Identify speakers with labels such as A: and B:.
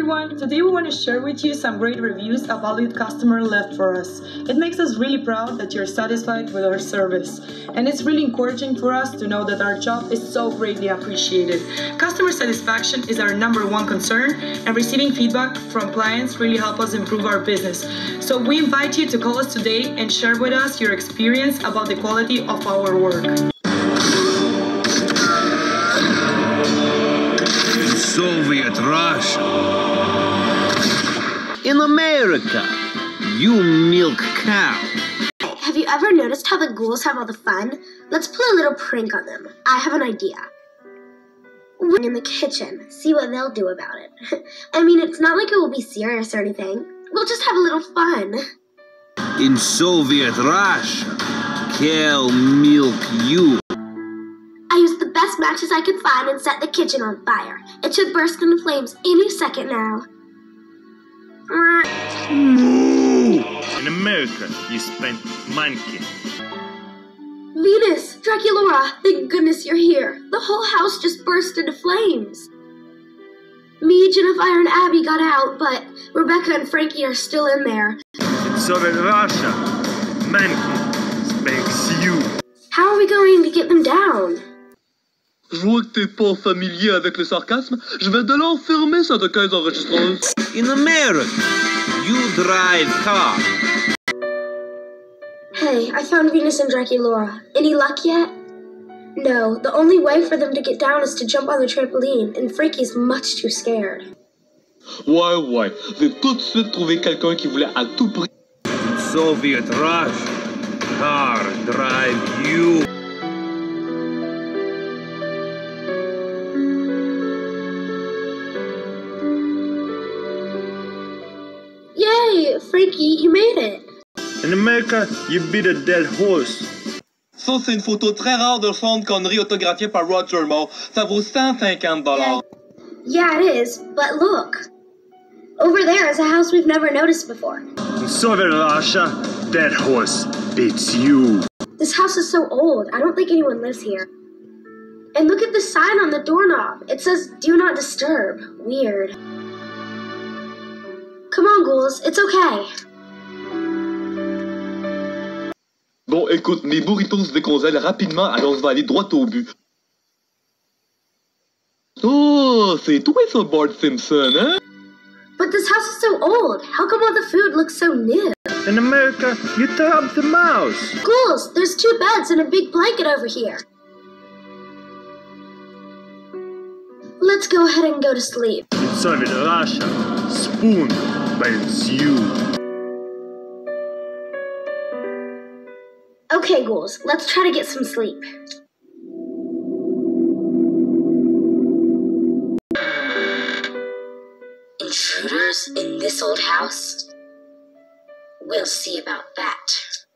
A: everyone, today we want to share with you some great reviews a valued customer left for us. It makes us really proud that you're satisfied with our service, and it's really encouraging for us to know that our job is so greatly appreciated. Customer satisfaction is our #1 concern, and receiving feedback from clients really help us improve our business. So we invite you to call us today and share with us your experience about the quality of our work.
B: Soviet Russia. In America, you milk cow.
C: Have you ever noticed how the ghouls have all the fun? Let's play a little prank on them. I have an idea. We're in the kitchen, see what they'll do about it. I mean, it's not like it will be serious or anything. We'll just have a little fun.
B: In Soviet Russia, cow milk you.
C: I used the best matches I could find and set the kitchen on fire. It should burst into flames any second now.
D: In America, you spent monkey.
C: Venus, Draculaura, thank goodness you're here. The whole house just burst into flames. Me, Jennifer, and Abby got out, but Rebecca and Frankie are still in there.
D: In Soviet Russia, monkey spanks you.
C: How are we going to get them down?
E: Je vois que t'es pas familier avec le sarcasme. Je vais de l'enfermer sa de caisse enregistreuse.
B: In America, you drive car.
C: Hey, I found Venus and Draculaura. Any luck yet? No, the only way for them to get down is to jump on the trampoline, and Frankie's much too scared.
E: Ouais, j'ai tout de suite trouvé quelqu'un qui voulait à tout prix.
B: In Soviet Russia, car drive you.
C: Yay, Frankie, you made it.
D: In America, you beat a dead horse.
E: Ça, c'est une photo très rare de Sean Connery autographiée par Roger Moore. Ça vaut $150.
C: Yeah, it is, but look. Over there is a house we've never noticed before.
D: In Soviet Russia, that horse beats you.
C: This house is so old, I don't think anyone lives here. And look at the sign on the doorknob. It says, "Do not disturb." Weird. Come on, ghouls, it's okay.
E: Bon, écoute, mes burritos se décongèlent rapidement, alors je vais aller droit au but. Oh, c'est toi ça, Bart Simpson, hein?
C: But this house is so old. How come all the food looks so new?
D: In America, you tear up the mouse.
C: Ghouls, there's 2 beds and a big blanket over here. Let's go ahead and go to sleep.
D: In Soviet Russia, spoon bends you.
C: Okay, ghouls, let's try to get some sleep. Intruders in this old house? We'll see about that.